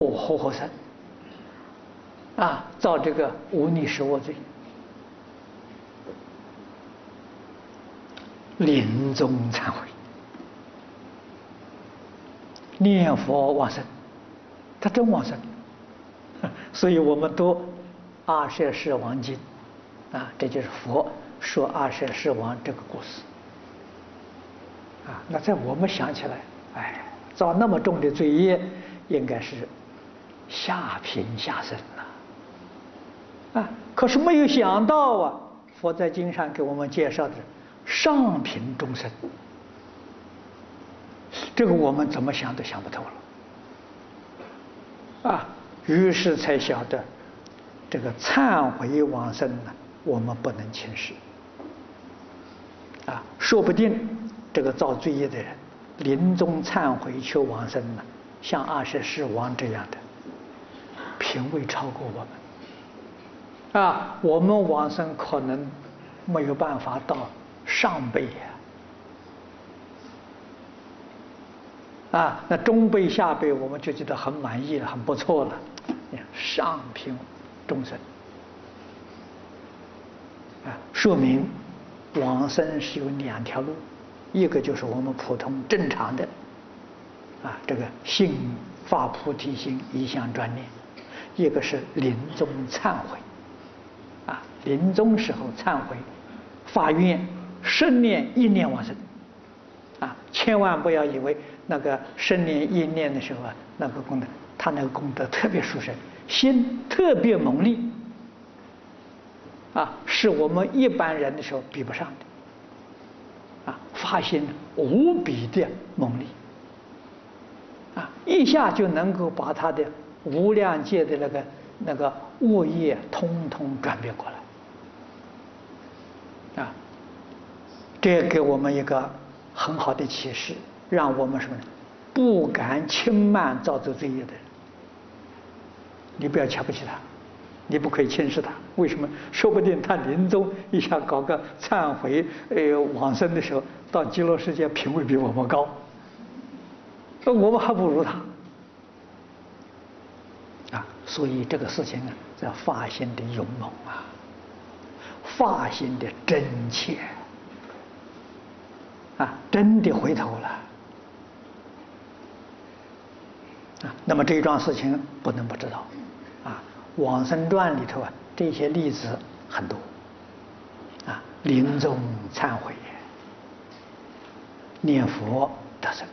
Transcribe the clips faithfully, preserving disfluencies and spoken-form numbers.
活活生啊，造这个无逆十恶罪，临终忏悔，念佛往生，他真往生。所以我们读阿舍世王经啊，这就是佛说阿舍世王这个故事啊。那在我们想起来，哎，造那么重的罪业，应该是下品下生呐啊。可是没有想到啊，佛在经上给我们介绍的上品众生，这个我们怎么想都想不透了啊。于是才晓得，这个忏悔往生呢，我们不能轻视啊。说不定这个造罪业的人，临终忏悔求往生呢，像阿舍世王这样的，品位超过我们啊。我们往生可能没有办法到上辈呀。啊，那中辈下辈我们就觉得很满意了，很不错了。上品众生啊，说明往生是有两条路，一个就是我们普通正常的啊，这个信发菩提心一向专念；一个是临终忏悔啊，临终时候忏悔，发愿生念意念往生啊，千万不要以为那个生念意念的时候啊，那个功德，他那个功德特别殊胜，心特别猛烈啊，是我们一般人的时候比不上的啊，发心无比的猛烈啊，一下就能够把他的无量界的那个那个恶业通通转变过来啊，这给我们一个很好的启示，让我们什么呢？不敢轻慢造作罪业的人。你不要瞧不起他，你不可以轻视他。为什么？说不定他临终一下搞个忏悔，呃，往生的时候，到极乐世界品位比我们高，那我们还不如他啊！所以这个事情啊，在发心的勇猛啊，发心的真切啊，真的回头了啊！那么这一桩事情不能不知道啊，《往生传》里头啊，这些例子很多啊，临终忏悔、念佛得生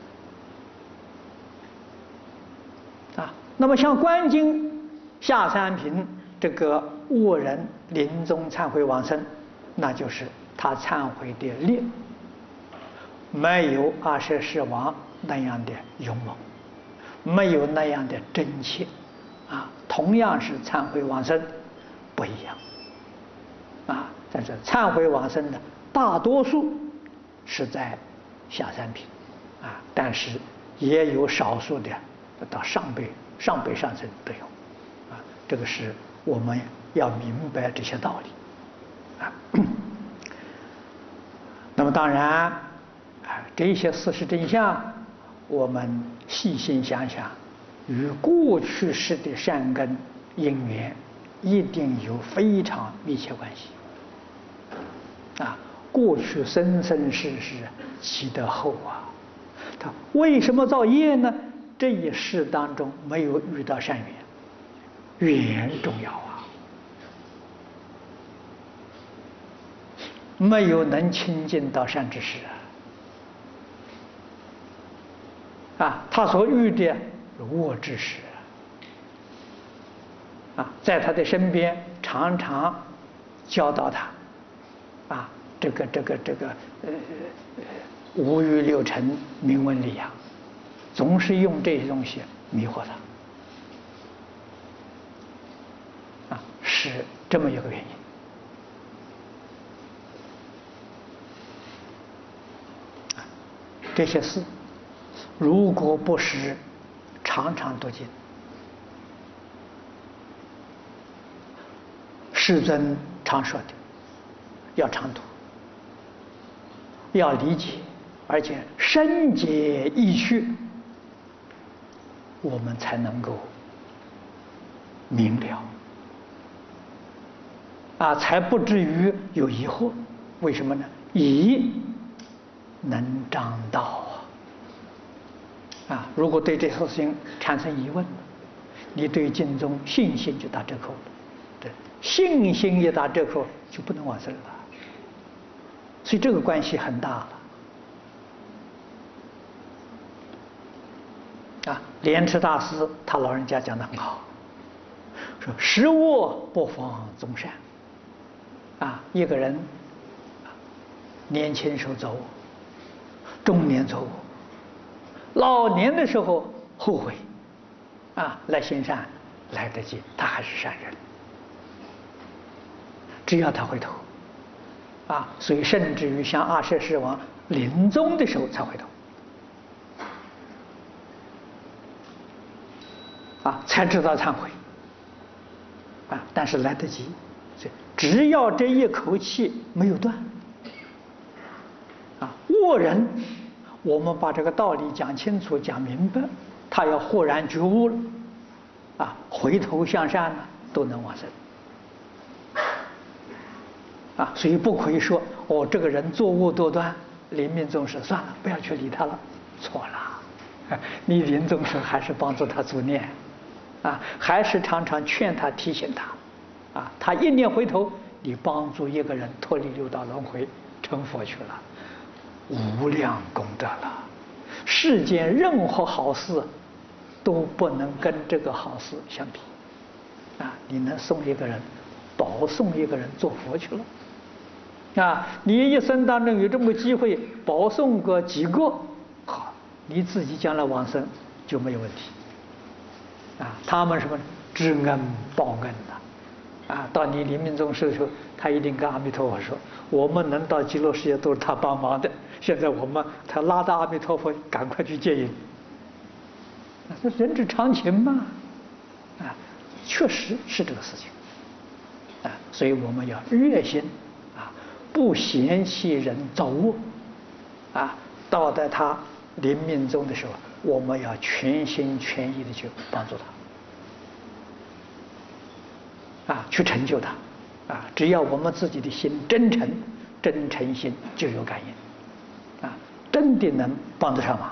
啊。那么像观经下三品这个恶人临终忏悔往生，那就是他忏悔的力没有阿舍世王那样的勇猛，没有那样的真切啊。同样是忏悔往生，不一样啊。但是忏悔往生的大多数是在下三品啊，但是也有少数的到上辈、上辈上生都有啊。这个是我们要明白这些道理啊。那么当然啊，这些事实真相，我们细心想想，与过去世的善根因缘一定有非常密切关系啊。过去生生世世积德厚啊，他为什么造业呢？这一世当中没有遇到善缘，缘重要啊，没有能亲近到善知识啊，啊，他所遇的恶知识啊，在他的身边常常教导他啊，这个这个这个呃五欲六尘、名闻利养，总是用这些东西迷惑他啊，是这么一个原因。这些事如果不是常常读经，世尊常说的，要常读，要理解，而且深解意趣，我们才能够明了，啊，才不至于有疑惑。为什么呢？疑能张道啊！啊，如果对这事情产生疑问，你对经中信心就打折扣了。对，信心一打折扣，就不能往生了。所以这个关系很大了。啊，莲池大师他老人家讲得很好，说食恶不妨众善。啊，一个人年轻时候造恶，中年做恶，老年的时候后悔，啊，来行善来得及，他还是善人。只要他回头，啊，所以甚至于像阿阇世王临终的时候才回头。啊，才知道忏悔，啊，但是来得及，所以只要这一口气没有断，啊，恶人，我们把这个道理讲清楚、讲明白，他要豁然觉悟了，啊，回头向善呢，都能往生，啊，所以不可以说哦，这个人作恶多端，临命终时算了，不要去理他了，错了，你临终时还是帮助他助念。啊，还是常常劝他、提醒他，啊，他一念回头，你帮助一个人脱离六道轮回，成佛去了，无量功德了。世间任何好事都不能跟这个好事相比，啊，你能送一个人，保送一个人做佛去了，啊，你一生当中有这么个机会，保送个几个，好，你自己将来往生就没有问题。啊，他们什么知恩报恩的，啊，到你临命终时的时候，他一定跟阿弥陀佛说，我们能到极乐世界都是他帮忙的，现在我们他拉到阿弥陀佛，赶快去接引。这人之常情嘛，啊，确实是这个事情，啊，所以我们要热心，啊，不嫌弃人造恶，啊，到在他临命终的时候，我们要全心全意的去帮助他，啊，去成就他，啊，只要我们自己的心真诚，真诚心就有感应，啊，真的能帮得上忙。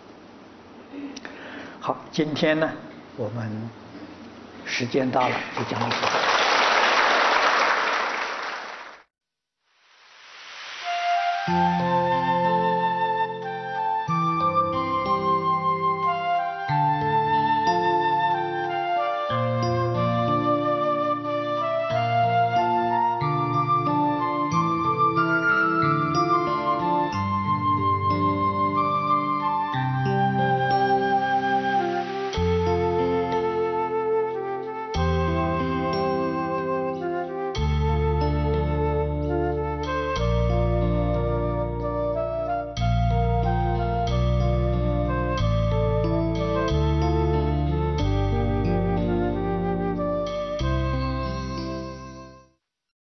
好，今天呢，我们时间到了，就讲到这里。